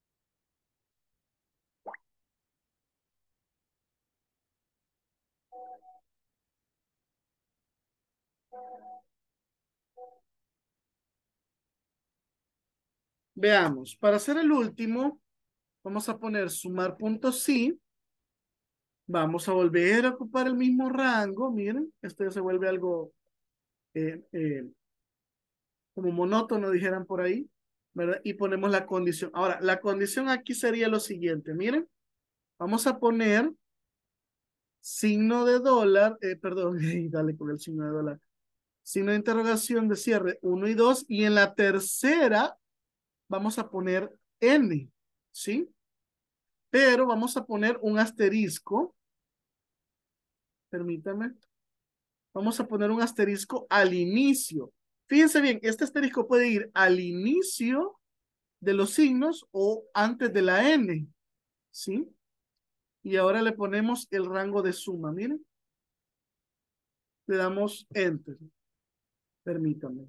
Veamos, para hacer el último, vamos a poner sumar puntos sí. Vamos a volver a ocupar el mismo rango. Miren, esto ya se vuelve algo eh, eh, como monótono, dijeran por ahí, ¿verdad? Y ponemos la condición. Ahora, la condición aquí sería lo siguiente. Miren, vamos a poner signo de dólar, eh, perdón, y dale con el signo de dólar. Signo de interrogación de cierre uno y dos. Y en la tercera vamos a poner N, ¿sí? Pero vamos a poner un asterisco. Permítame. Vamos a poner un asterisco al inicio. Fíjense bien, este asterisco puede ir al inicio de los signos o antes de la N, ¿sí? Y ahora le ponemos el rango de suma, miren. Le damos Enter. Permítame.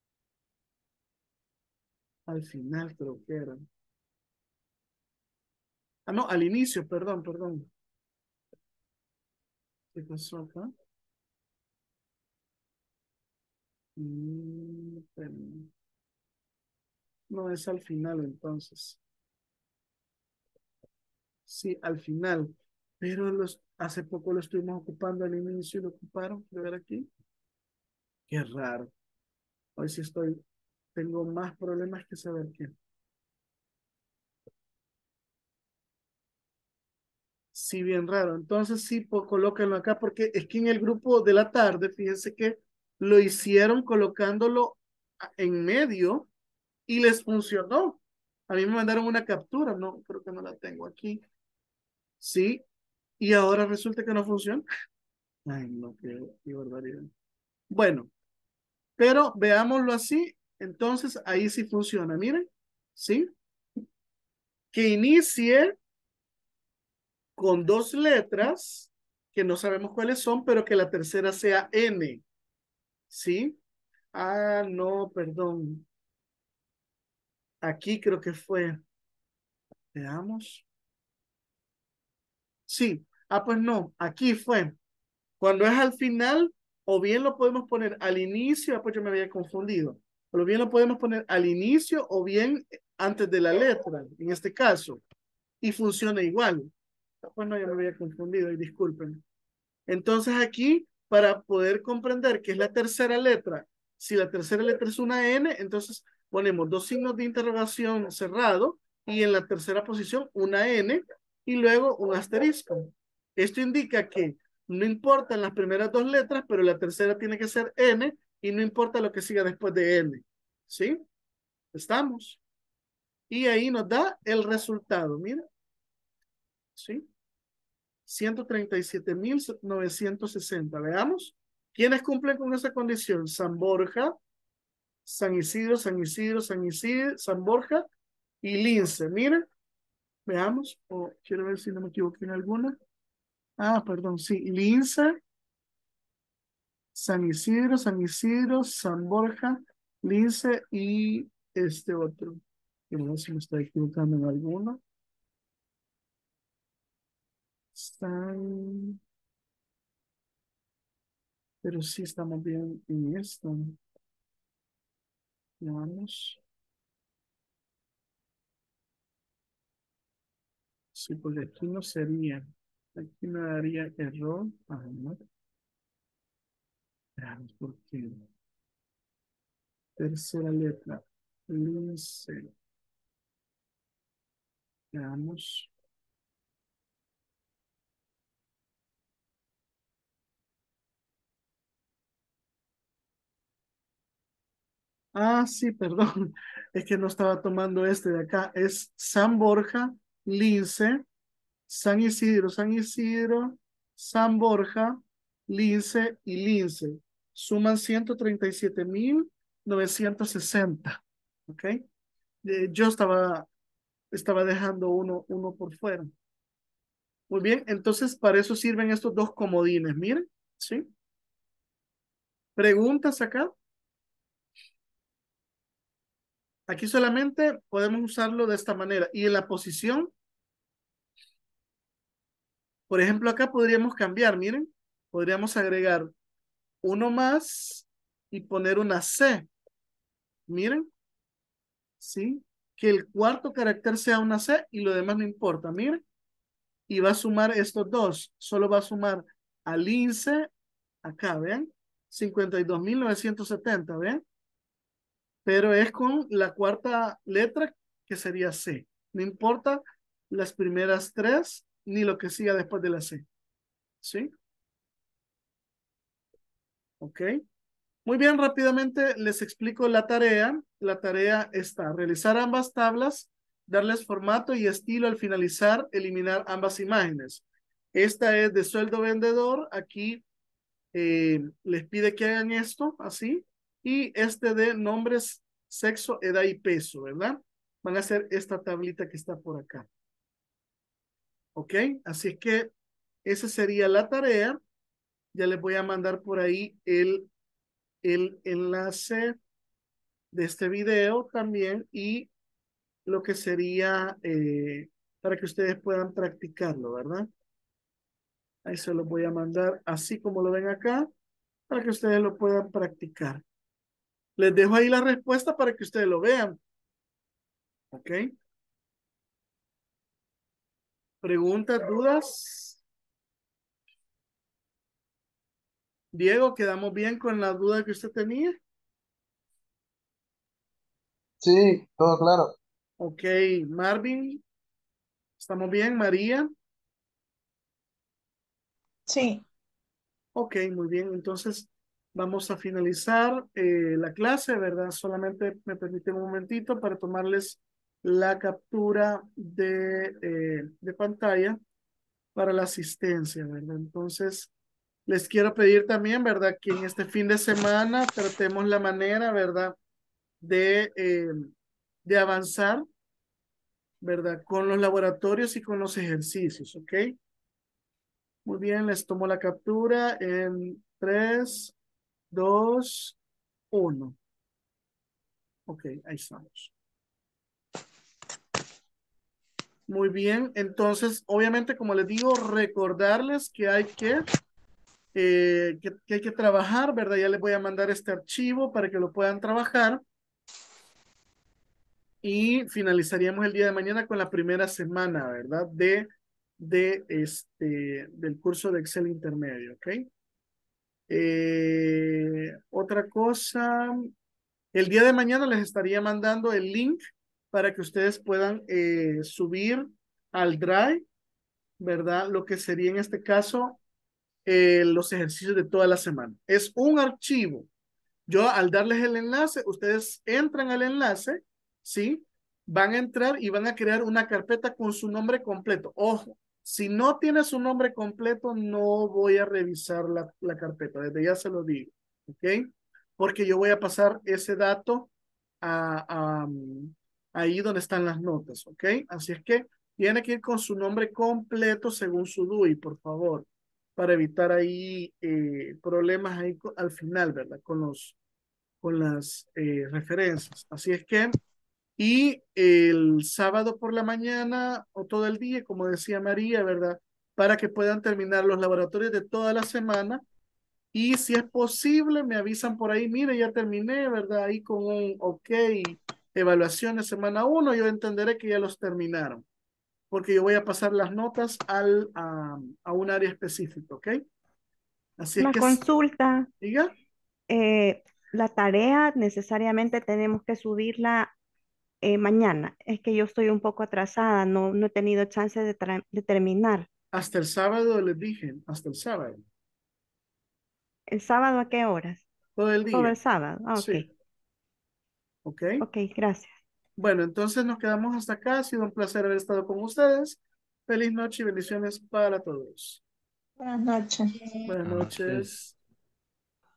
Al final creo que era. Ah, no, al inicio, perdón, perdón. ¿Qué pasó acá? Mm, espérame. No, es al final entonces. Sí, al final. Pero los, hace poco lo estuvimos ocupando al inicio y lo ocuparon. Quiero ver aquí. Qué raro. Hoy sí estoy, tengo más problemas que saber qué. Sí, bien raro. Entonces sí, pues, colóquenlo acá porque es que en el grupo de la tarde, fíjense que lo hicieron colocándolo a- en medio y les funcionó. A mí me mandaron una captura, no, creo que no la tengo aquí. Sí, y ahora resulta que no funciona. Ay, no, qué, qué barbaridad. Bueno, pero veámoslo así. Entonces ahí sí funciona, miren. ¿Sí? Que inicie con dos letras que no sabemos cuáles son, pero que la tercera sea N. ¿Sí? Ah, no, perdón. Aquí creo que fue. Veamos. Sí. Ah, pues no, aquí fue. Cuando es al final, o bien lo podemos poner al inicio, ah, pues yo me había confundido. O bien lo podemos poner al inicio o bien antes de la letra, en este caso. Y funciona igual. Ah, pues no, ya me había confundido y disculpen. Entonces aquí, para poder comprender que es la tercera letra, si la tercera letra es una N, entonces ponemos dos signos de interrogación cerrado y en la tercera posición una N y luego un asterisco. Esto indica que no importan las primeras dos letras, pero la tercera tiene que ser N y no importa lo que siga después de N. ¿Sí? ¿Estamos? Y ahí nos da el resultado, mira. ¿Sí? ciento treinta y siete mil novecientos sesenta. Veamos. ¿Quiénes cumplen con esa condición? San Borja, San Isidro, San Isidro, San Isidro, San Borja y Lince. Miren, veamos. Oh, quiero ver si no me equivoqué en alguna. Ah, perdón, sí. Lince, San Isidro, San Isidro, San Borja, Lince y este otro. Quiero ver si me estoy equivocando en alguno. San... Pero sí estamos bien en esto. Veamos. Sí, porque aquí no sería. Aquí me daría error. Ajá, ¿no? Veamos por qué. Tercera letra. Lince. Veamos. Ah, sí, perdón. Es que no estaba tomando este de acá. Es San Borja, Lince, San Isidro, San Isidro, San Borja, Lince y Lince. Suman ciento treinta y siete mil novecientos sesenta. ¿Ok? Eh, yo estaba, estaba dejando uno, uno por fuera. Muy bien, entonces para eso sirven estos dos comodines. Miren, ¿sí? ¿Preguntas acá? Aquí solamente podemos usarlo de esta manera. Y en la posición, por ejemplo, acá podríamos cambiar, miren. Podríamos agregar uno más y poner una C. Miren, ¿sí? Que el cuarto carácter sea una C y lo demás no importa, miren. Y va a sumar estos dos. Solo va a sumar al INSEE, acá, ¿ven? cincuenta y dos mil novecientos setenta, ¿ven? Pero es con la cuarta letra que sería C. No importa las primeras tres ni lo que siga después de la C. ¿Sí? Ok. Muy bien, rápidamente les explico la tarea. La tarea está realizar ambas tablas, darles formato y estilo al finalizar, eliminar ambas imágenes. Esta es de sueldo vendedor. Aquí eh, les pide que hagan esto así. Y este de nombres, sexo, edad y peso, ¿verdad? Van a hacer esta tablita que está por acá. ¿Ok? Así es que esa sería la tarea. Ya les voy a mandar por ahí el, el enlace de este video también y lo que sería eh, para que ustedes puedan practicarlo, ¿verdad? Ahí se los voy a mandar así como lo ven acá para que ustedes lo puedan practicar. Les dejo ahí la respuesta para que ustedes lo vean. ¿Ok? ¿Preguntas, dudas? Diego, ¿quedamos bien con la duda que usted tenía? Sí, todo claro. Ok, Marvin, ¿estamos bien? María. Sí. Ok, muy bien. Entonces vamos a finalizar eh, la clase, ¿verdad? Solamente me permiten un momentito para tomarles la captura de, eh, de pantalla para la asistencia, ¿verdad? Entonces, les quiero pedir también, ¿verdad? Que en este fin de semana tratemos la manera, ¿verdad? De, eh, de avanzar, ¿verdad? Con los laboratorios y con los ejercicios, ¿ok? Muy bien, les tomo la captura en tres, dos, uno. Ok, ahí estamos. Muy bien, entonces, obviamente, como les digo, recordarles que hay que, eh, que, que hay que trabajar, ¿verdad? Ya les voy a mandar este archivo para que lo puedan trabajar. Y finalizaríamos el día de mañana con la primera semana, ¿verdad? De, de este, del curso de Excel intermedio, ¿ok? Eh, otra cosa, el día de mañana les estaría mandando el link para que ustedes puedan eh, subir al Drive, ¿verdad? Lo que sería en este caso eh, los ejercicios de toda la semana. Es un archivo. Yo al darles el enlace, ustedes entran al enlace, ¿sí? Van a entrar y van a crear una carpeta con su nombre completo. Ojo, si no tiene su nombre completo, no voy a revisar la, la carpeta, desde ya se lo digo, ¿ok? Porque yo voy a pasar ese dato a, a, ahí donde están las notas, ¿ok? Así es que tiene que ir con su nombre completo según su D U I, por favor, para evitar ahí eh, problemas ahí al final, ¿verdad? Con los, con las eh, referencias. Así es que, y el sábado por la mañana o todo el día, como decía María, ¿verdad? Para que puedan terminar los laboratorios de toda la semana. Y si es posible, me avisan por ahí, mire, ya terminé, ¿verdad? Ahí con un ok, evaluación de semana uno, yo entenderé que ya los terminaron, porque yo voy a pasar las notas al, a, a un área específica, ¿ok? Así es Una que, consulta. diga. eh, la tarea necesariamente tenemos que subirla eh, mañana. Es que yo estoy un poco atrasada, no, no he tenido chance de, tra- de terminar. Hasta el sábado les dije, hasta el sábado, ¿El sábado a qué horas? todo el Todo día. el sábado. Ah, ok. Sí, ok. Ok, gracias. Bueno, entonces nos quedamos hasta acá. Ha sido un placer haber estado con ustedes. Feliz noche y bendiciones para todos. Buenas noches. Buenas Ah, sí. noches.